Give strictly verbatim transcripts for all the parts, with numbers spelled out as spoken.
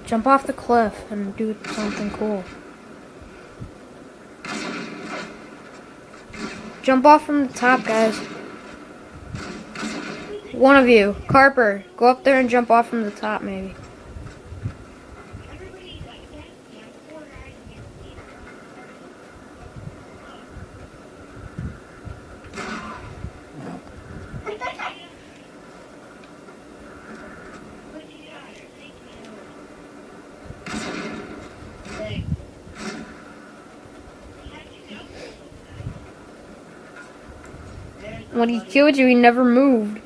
Jump off the cliff and do something cool. Jump off from the top, guys. One of you. Carper, go up there and jump off from the top, maybe. When he killed you, he never moved.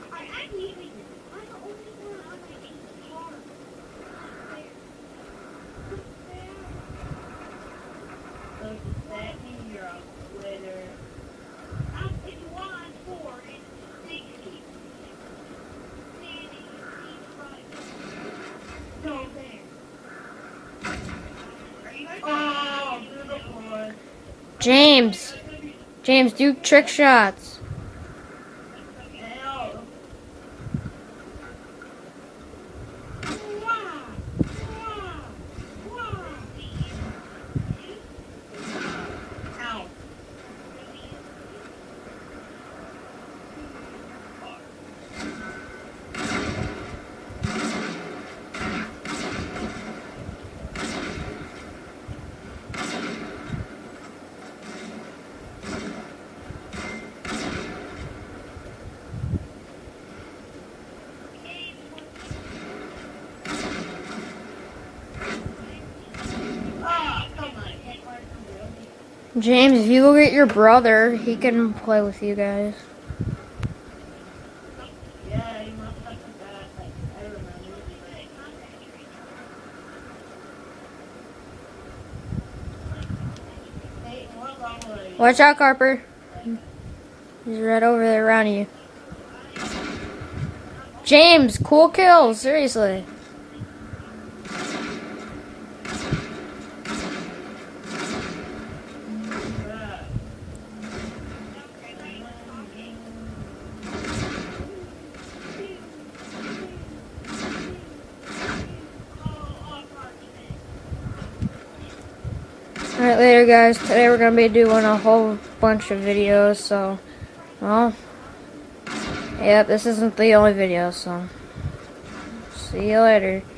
James, James, do trick shots. James, if you go get your brother, he can play with you guys. Yeah, you must have that. I remember. Hey, what's wrong with you? Watch out, Carper. He's right over there around you. James, cool kill, seriously. Alright, later guys. Today we're going to be doing a whole bunch of videos, so, well, yep, this isn't the only video, so, see you later.